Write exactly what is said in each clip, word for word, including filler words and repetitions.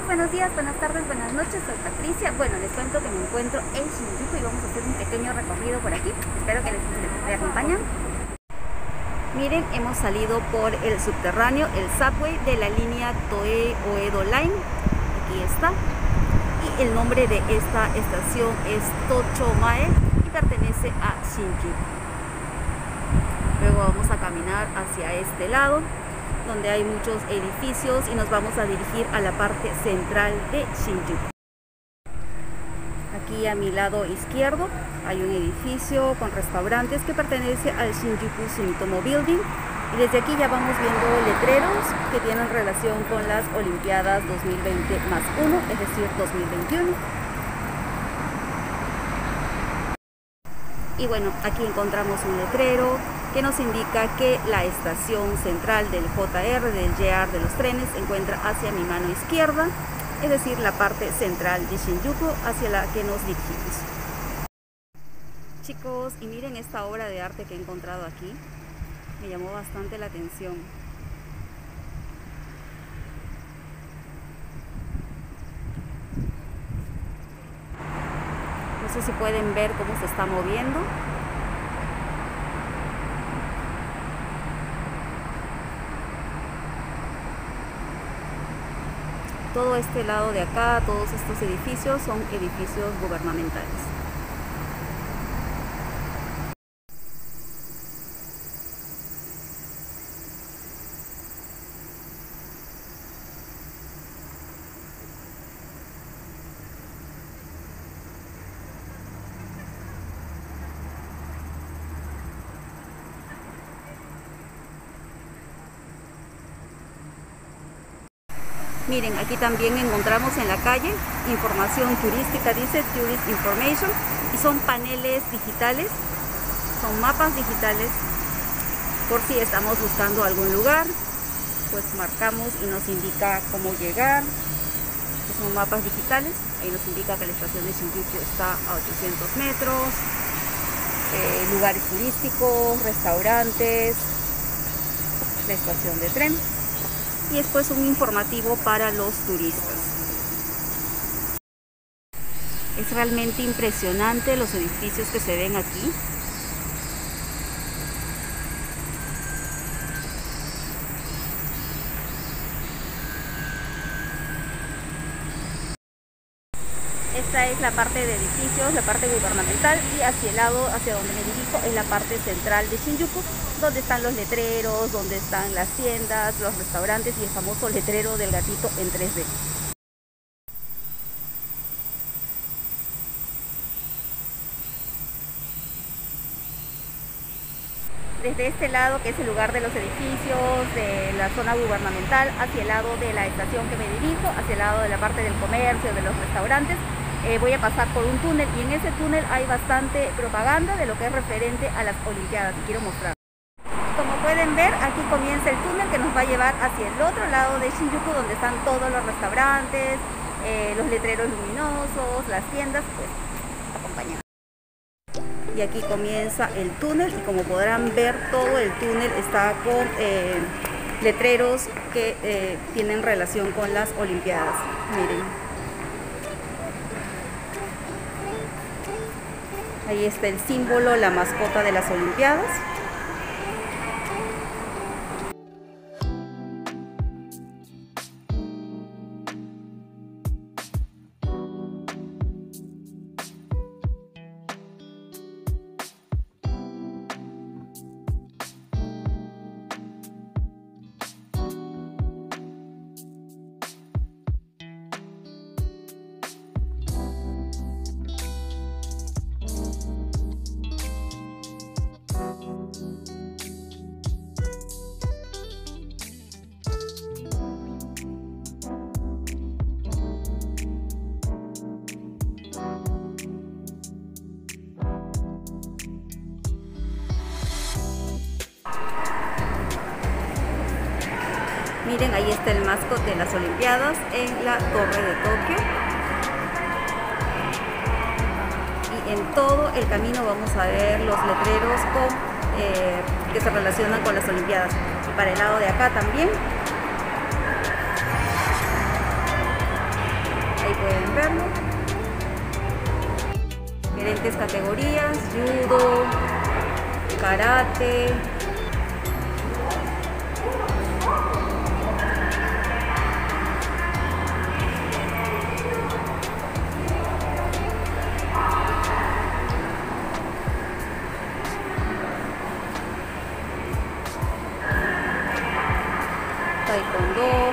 buenos días, buenas tardes, buenas noches, soy Patricia. Bueno, les cuento que me encuentro en Shinjuku y vamos a hacer un pequeño recorrido por aquí. Espero que les guste, me acompañan. Miren, hemos salido por el subterráneo, el subway de la línea Toei Oedo Line. Aquí está. Y el nombre de esta estación es Tochomae y pertenece a Shinjuku. Luego vamos a caminar hacia este lado, donde hay muchos edificios, y nos vamos a dirigir a la parte central de Shinjuku. Aquí a mi lado izquierdo hay un edificio con restaurantes que pertenece al Shinjuku Sumitomo Building, y desde aquí ya vamos viendo letreros que tienen relación con las Olimpiadas dos mil veinte más uno, es decir, dos mil veintiuno. Y bueno, aquí encontramos un letrero que nos indica que la estación central del J R, del J R de los trenes, se encuentra hacia mi mano izquierda, es decir, la parte central de Shinjuku hacia la que nos dirigimos. Chicos, y miren esta obra de arte que he encontrado aquí, me llamó bastante la atención. No sé si pueden ver cómo se está moviendo. Todo este lado de acá, todos estos edificios son edificios gubernamentales. Miren, aquí también encontramos en la calle información turística, dice Tourist Information, y son paneles digitales, son mapas digitales, por si estamos buscando algún lugar, pues marcamos y nos indica cómo llegar. Son mapas digitales, ahí nos indica que la estación de Shinjuku está a ochocientos metros, eh, lugares turísticos, restaurantes, la estación de tren. Y después un informativo para los turistas. Es realmente impresionante los edificios que se ven aquí. Esta es la parte de edificios, la parte gubernamental, y hacia el lado, hacia donde me dirijo, es la parte central de Shinjuku, donde están los letreros, donde están las tiendas, los restaurantes y el famoso letrero del gatito en tres D. Desde este lado, que es el lugar de los edificios, de la zona gubernamental, hacia el lado de la estación que me dirijo, hacia el lado de la parte del comercio, de los restaurantes, eh, voy a pasar por un túnel, y en ese túnel hay bastante propaganda de lo que es referente a las Olimpiadas, y quiero mostrar. Como pueden ver, aquí comienza el túnel que nos va a llevar hacia el otro lado de Shinjuku, donde están todos los restaurantes, eh, los letreros luminosos, las tiendas, pues acompañan. Y aquí comienza el túnel, y como podrán ver, todo el túnel está con eh, letreros que eh, tienen relación con las Olimpiadas. Miren. Ahí está el símbolo, la mascota de las Olimpiadas. Miren, ahí está el mascot de las Olimpiadas en la Torre de Tokio. Y en todo el camino vamos a ver los letreros con, eh, que se relacionan con las Olimpiadas. Y para el lado de acá también. verlo. Diferentes categorías: judo, karate, taekwondo.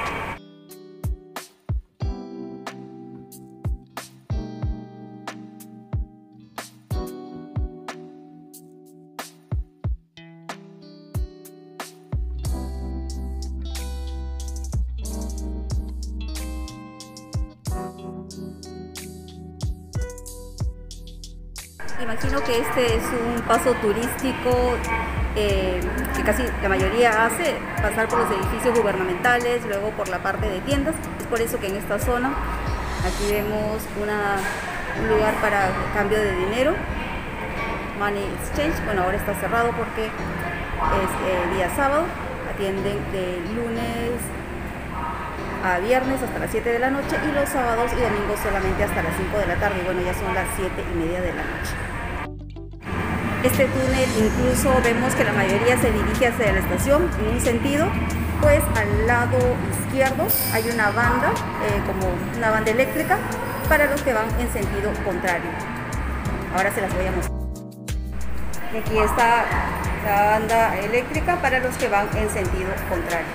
Imagino que este es un paso turístico eh, que casi la mayoría hace, pasar por los edificios gubernamentales, luego por la parte de tiendas. Es por eso que en esta zona aquí vemos una, un lugar para cambio de dinero, Money Exchange. Bueno, ahora está cerrado porque es eh, día sábado, atienden de lunes a viernes hasta las siete de la noche y los sábados y domingos solamente hasta las cinco de la tarde. Bueno, ya son las siete y media de la noche. Este túnel incluso vemos que la mayoría se dirige hacia la estación en un sentido, pues al lado izquierdo hay una banda, eh, como una banda eléctrica para los que van en sentido contrario. Ahora se las voy a mostrar. Y aquí está la banda eléctrica para los que van en sentido contrario.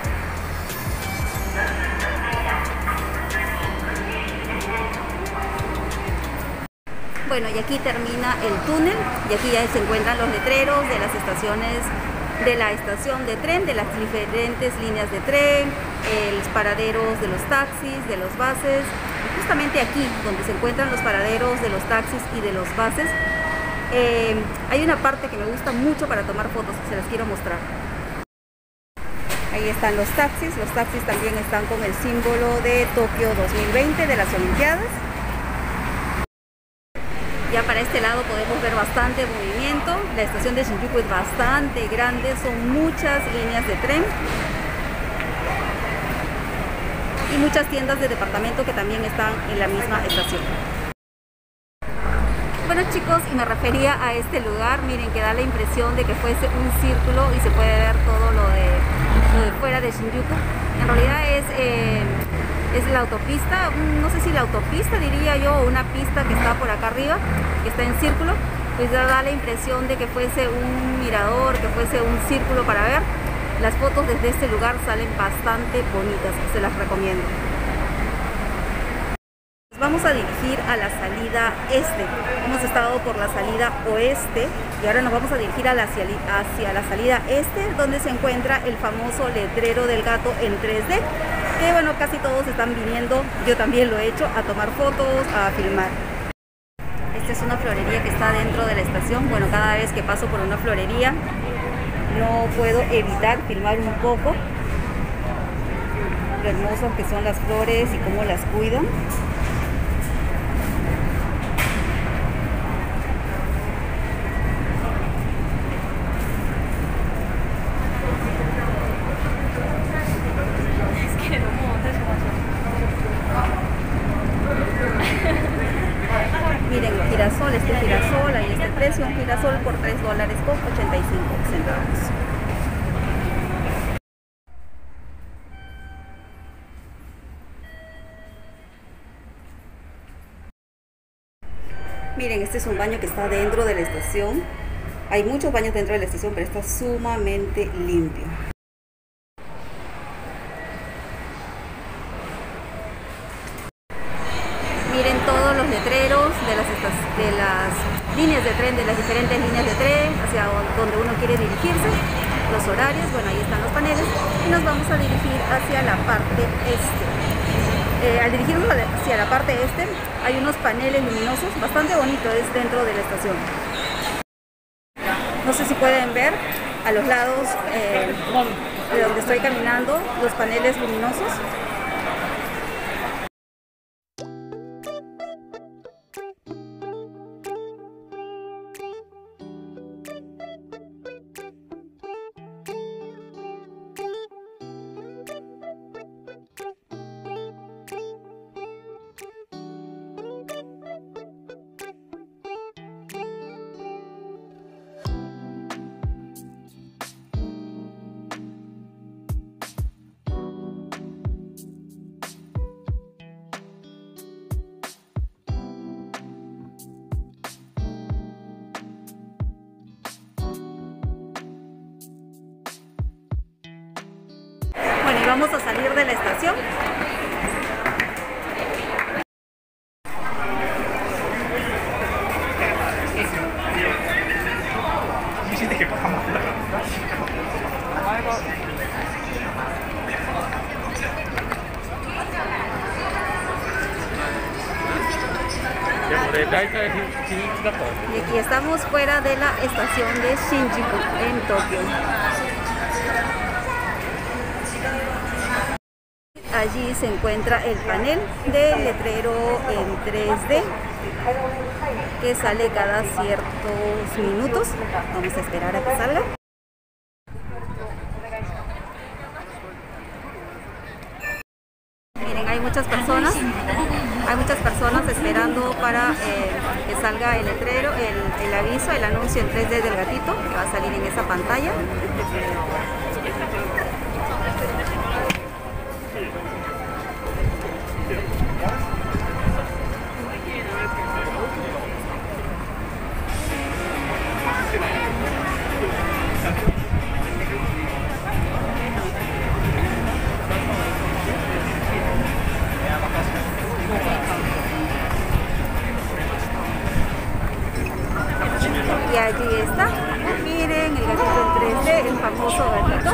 Bueno, y aquí termina el túnel y aquí ya se encuentran los letreros de las estaciones, de la estación de tren, de las diferentes líneas de tren, eh, los paraderos de los taxis, de los buses. Y justamente aquí, donde se encuentran los paraderos de los taxis y de los buses, eh, hay una parte que me gusta mucho para tomar fotos, se las quiero mostrar. Ahí están los taxis, los taxis también están con el símbolo de Tokio dos mil veinte de las Olimpiadas. Ya para este lado podemos ver bastante movimiento. La estación de Shinjuku es bastante grande, son muchas líneas de tren y muchas tiendas de departamento que también están en la misma estación. Bueno chicos, y me refería a este lugar, miren que da la impresión de que fuese un círculo y se puede ver todo lo de, lo de fuera de Shinjuku. En realidad es... Eh, es la autopista, no sé si la autopista diría yo, o una pista que está por acá arriba, que está en círculo, pues ya da la impresión de que fuese un mirador, que fuese un círculo para ver. Las fotos desde este lugar salen bastante bonitas, se las recomiendo. Nos vamos a dirigir a la salida este. Hemos estado por la salida oeste y ahora nos vamos a dirigir a la, hacia, hacia la salida este, donde se encuentra el famoso letrero del gato en tres D. Que bueno, casi todos están viniendo, yo también lo he hecho, a tomar fotos, a filmar. Esta es una florería que está dentro de la estación. Bueno, cada vez que paso por una florería no puedo evitar filmar un poco lo hermosas que son las flores y cómo las cuidan. Miren, el girasol, este girasol, ahí está el precio, un girasol por tres dólares con ochenta y cinco centavos. Miren, este es un baño que está dentro de la estación. Hay muchos baños dentro de la estación, pero está sumamente limpio. Miren todos los letreros de las, de las líneas de tren, de las diferentes líneas de tren, hacia donde uno quiere dirigirse, los horarios. Bueno, ahí están los paneles y nos vamos a dirigir hacia la parte este. Eh, al dirigirnos hacia la parte este, hay unos paneles luminosos, bastante bonitos, es dentro de la estación. No sé si pueden ver a los lados eh, de donde estoy caminando, los paneles luminosos. vamos a salir de la estación. Y aquí estamos fuera de la estación de Shinjuku en Tokio. Allí se encuentra el panel de letrero en tres D que sale cada ciertos minutos. Vamos a esperar a que salga. Miren, hay muchas personas, hay muchas personas esperando para eh, que salga el letrero, el, el aviso, el anuncio en tres D del gatito que va a salir en esa pantalla. Y allí está, miren el gatito en tres D, el famoso gatito.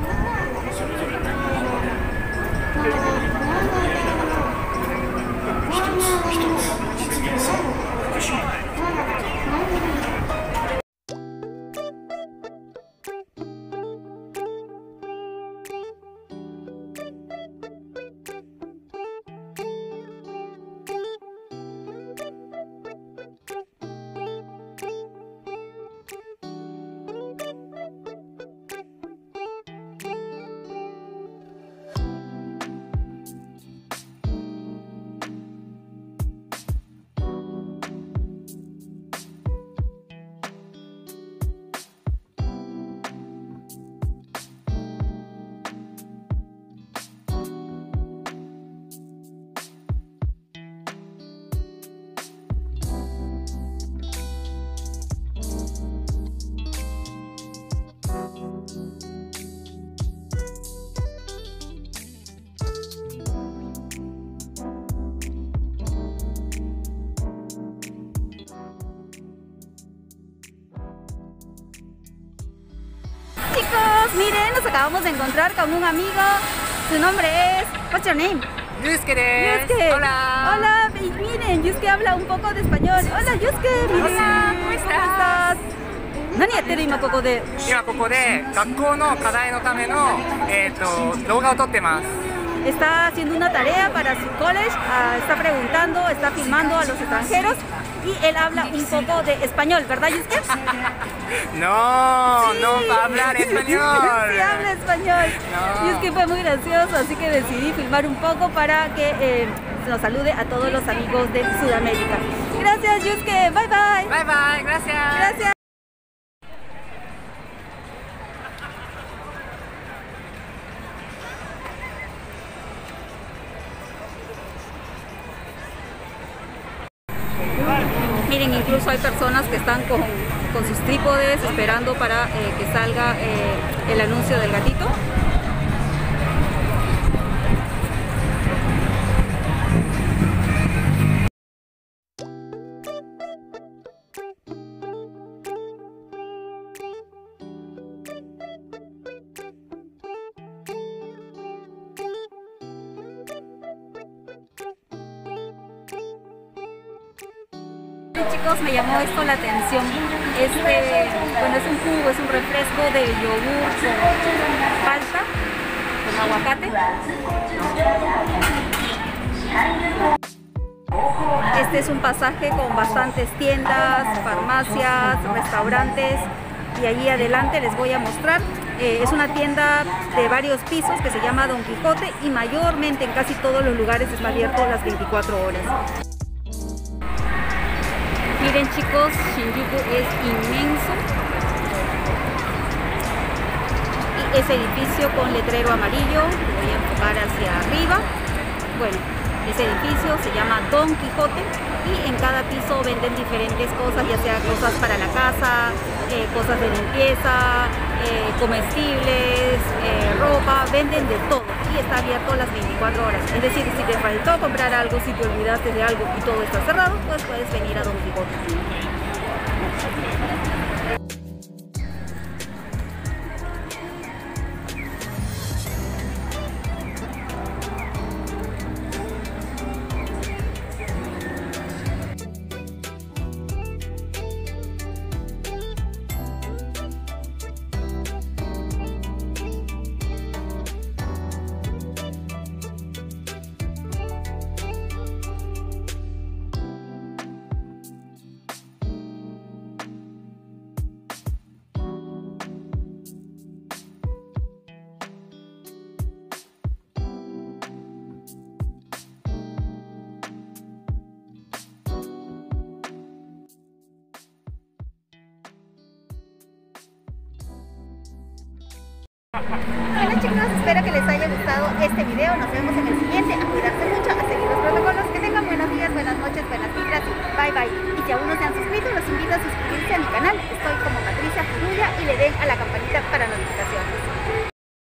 Chicos, miren, nos acabamos de encontrar con un amigo. Su nombre es... What's your name? Yusuke desu. Yusuke. Hola. Hola, y miren, Yusuke habla un poco de español. Hola, Yusuke, miren. Hola, ¿cómo estás? ¿Nani yatte今ここで? 今ここで学校の課題のための、えー、と動画を撮ってます。 Está haciendo una tarea para su college, uh, está preguntando, está filmando a los extranjeros y él habla un poco de español, ¿verdad, Yusuke? No, Sí. no para hablar español. Sí, habla español. No. Yusuke fue muy gracioso, así que decidí filmar un poco para que eh, nos salude a todos los amigos de Sudamérica. Gracias, Yusuke. Bye, bye. Bye bye, gracias. Gracias. Miren, incluso hay personas que están con, con sus trípodes esperando para eh, que salga eh, el anuncio del gatito. Chicos, me llamó esto la atención. Este, bueno, es un jugo, es un refresco de yogur con palta, con aguacate. Este es un pasaje con bastantes tiendas, farmacias, restaurantes, y allí adelante les voy a mostrar. Eh, es una tienda de varios pisos que se llama Don Quijote y mayormente en casi todos los lugares está abierto las veinticuatro horas. Miren, chicos, Shinjuku es inmenso y ese edificio con letrero amarillo, voy a enfocar hacia arriba. Bueno, ese edificio se llama Don Quijote y en cada piso venden diferentes cosas, ya sea cosas para la casa, eh, cosas de limpieza, eh, comestibles, eh, ropa, venden de todo. y está abierto las veinticuatro horas. Es decir, si te faltó comprar algo, si te olvidaste de algo y todo está cerrado, pues puedes venir a Don Quijote. Bueno chicos, espero que les haya gustado este video. Nos vemos en el siguiente. A cuidarse.